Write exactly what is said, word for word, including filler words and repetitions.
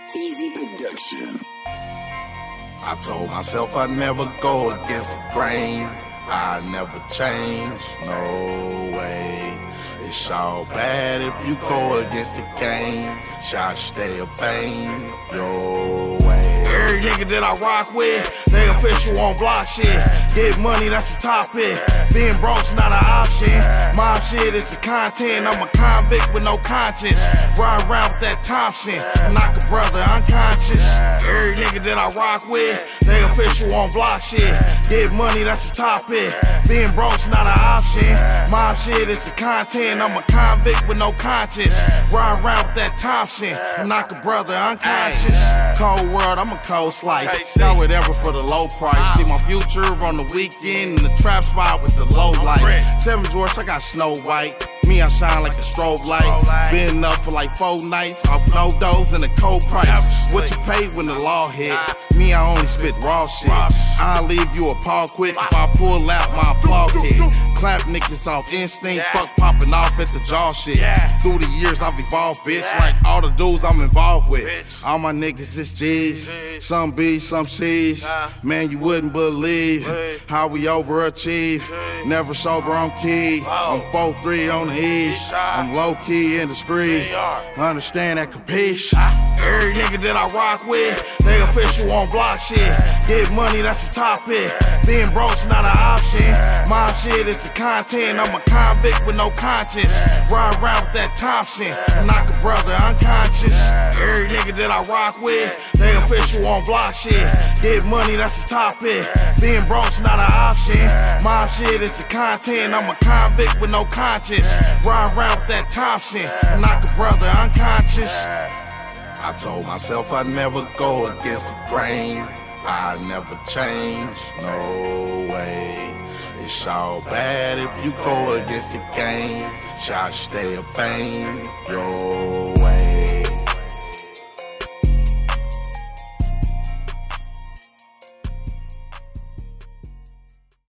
Feezy Production. I told myself I'd never go against the grain. I'd never change, no way. It's all bad if you go against the game. Shots stay a bang, your way. Every nigga that I rock with, they official on block shit. Get money, that's the topic. Being broke's not an option. Mob shit is the content. I'm a convict with no conscience. Ride around with that Thompson, knock a brother unconscious. Every nigga that I rock with, they official on block shit. Get money, that's the topic. Being broke's not an option. Mob shit is the content. I'm a convict with no conscience. Ride around with that Thompson, knock a brother unconscious. Cold world, I'm a cold slice. Sell whatever for the low price. See my future on the weekend in the trap spot with the low light. Seven George, I got Snow White. Me, I shine like a strobe light. Been up for like four nights off no dose and a cold price. What you pay when the law hit? Me, I only spit raw shit. I'll leave you appalled quick if I pull out my applaud kit. Clap niggas off instinct, fuck popping off at the jaw shit. Through the years I've evolved, bitch, like all the dudes I'm involved with. All my niggas is G's, some B's, some C's. Man, you wouldn't believe how we overachieve. Never sober on key, I'm four three on the east. I'm low-key and discreet, understand that capiche. Every nigga that I rock with, they official on block shit. Get money, that's the topic. Being broke's not an option. Mob shit is the content. I'm a convict with no conscience. Ride around with that Thompson, knock a brother unconscious. Every nigga that I rock with, they official on block shit. Get money, that's the topic. Being broke's not an option. Mob shit is the content. I'm a convict with no conscience. Ride around with that Thompson, knock a brother unconscious. I told myself I'd never go against the grain. I'd never change, no way. It's all bad if you go against the game. Shots stay a bang, yo.